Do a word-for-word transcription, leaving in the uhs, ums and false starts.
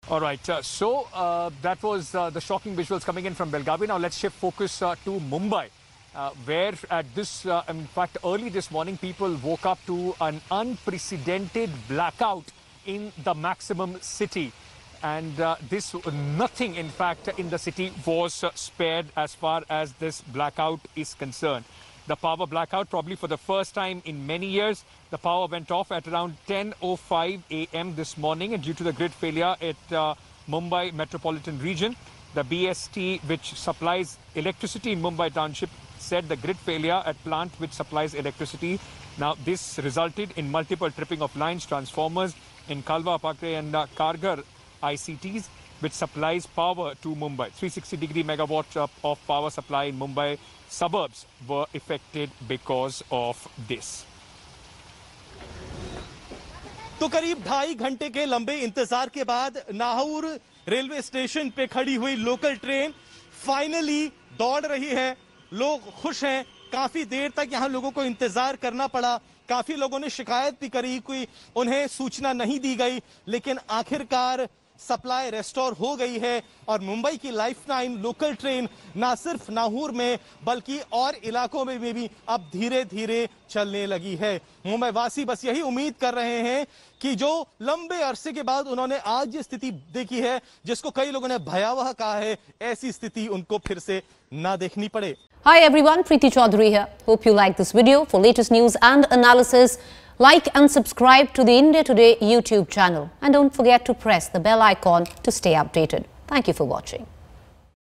All right, uh, so uh, that was uh, the shocking visuals coming in from Belgavi. Now let's shift focus uh, to Mumbai, uh, where at this, uh, in fact, early this morning, people woke up to an unprecedented blackout in the Maximum city. And uh, this, nothing, in fact, in the city was uh, spared as far as this blackout is concerned. The power blackout, probably for the first time in many years, the power went off at around ten oh five a m this morning, and due to the grid failure at uh, Mumbai metropolitan region. The B S T, which supplies electricity in Mumbai township, said the grid failure at plant which supplies electricity. Now, this resulted in multiple tripping of lines, transformers in Kalwa, Pakre and uh, Kargar I C Ts, which supplies power to Mumbai. three hundred sixty degree megawatt of, of power supply in Mumbai suburbs were affected because of this. तो करीब ढाई घंटे के लंबे इंतजार के बाद Nahor railway station पे खड़ी हुई लोकल ट्रेन फाइनली दौड़ रही है। लोग खुश हैं। काफी देर तक यहां लोगों को इंतजार करना पड़ा। काफी लोगों ने शिकायत भी करी, कोई उन्हें सूचना नहीं दी गई, लेकिन आखिरकार सप्लाई रेस्टोर हो गई है और मुंबई की लाइफलाइन लोकल ट्रेन ना सिर्फ नाहौर में बल्कि और इलाकों में भी अब धीरे धीरे चलने लगी है। मुंबई वासी बस यही उम्मीद कर रहे हैं कि जो लंबे अरसे के बाद उन्होंने आज ये स्थिति देखी है, जिसको कई लोगों ने भयावह कहा है, ऐसी स्थिति उनको फिर से ना देखनी पड़े। Hi everyone, Preeti Chaudhary here. Hope you like this video. For latest news and analysis, like and subscribe to the India Today YouTube channel. And don't forget to press the bell icon to stay updated. Thank you for watching.